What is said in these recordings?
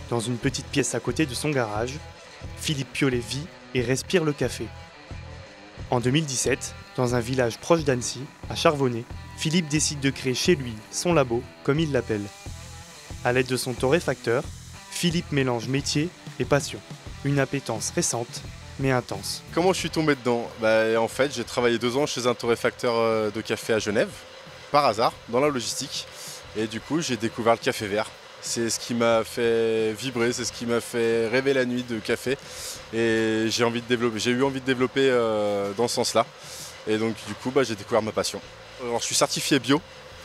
Dans une petite pièce à côté de son garage, Philippe Piolet vit et respire le café. En 2017, dans un village proche d'Annecy, à Charbonnet, Philippe décide de créer chez lui son labo, comme il l'appelle. À l'aide de son torréfacteur, Philippe mélange métier et passion. Une appétence récente, mais intense. Comment je suis tombé dedans? En fait, j'ai travaillé 2 ans chez un torréfacteur de café à Genève, par hasard, dans la logistique. Et du coup, j'ai découvert le café vert. C'est ce qui m'a fait vibrer, c'est ce qui m'a fait rêver la nuit de café. Et j'ai eu envie de développer dans ce sens-là. Et donc, du coup, j'ai découvert ma passion. Alors, je suis certifié bio.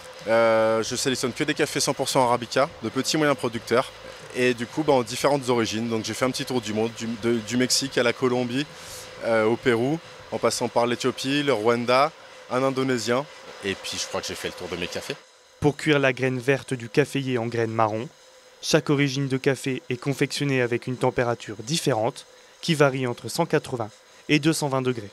Je sélectionne que des cafés 100% Arabica, de petits moyens producteurs. Et du coup, en différentes origines. Donc, j'ai fait un petit tour du monde, du Mexique à la Colombie, au Pérou, en passant par l'Éthiopie, le Rwanda, un Indonésien. Et puis, je crois que j'ai fait le tour de mes cafés. Pour cuire la graine verte du caféier en graine marron, chaque origine de café est confectionnée avec une température différente qui varie entre 180 et 220 degrés.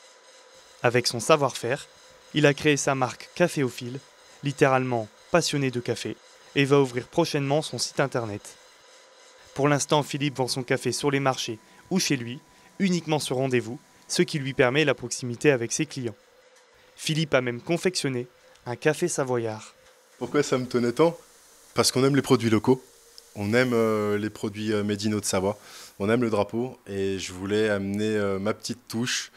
Avec son savoir-faire, il a créé sa marque Caféophile, littéralement passionné de café, et va ouvrir prochainement son site internet. Pour l'instant, Philippe vend son café sur les marchés ou chez lui, uniquement sur rendez-vous, ce qui lui permet la proximité avec ses clients. Philippe a même confectionné un café savoyard. Pourquoi ça me tenait tant? Parce qu'on aime les produits locaux, on aime les produits made in Haute-Savoie, on aime le drapeau et je voulais amener ma petite touche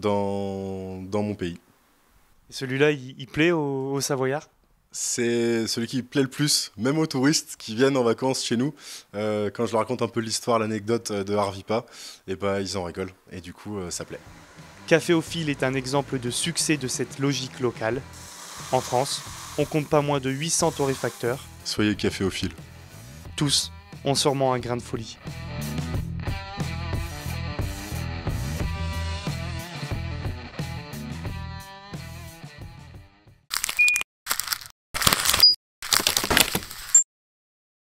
dans mon pays. Et celui-là, il plaît aux Savoyards? C'est celui qui plaît le plus, même aux touristes qui viennent en vacances chez nous. Quand je leur raconte un peu l'histoire, l'anecdote de Harvipa, et ils en rigolent et du coup ça plaît. Caféophile est un exemple de succès de cette logique locale. En France, on compte pas moins de 800 torréfacteurs. Soyez caféophiles. Tous ont sûrement un grain de folie.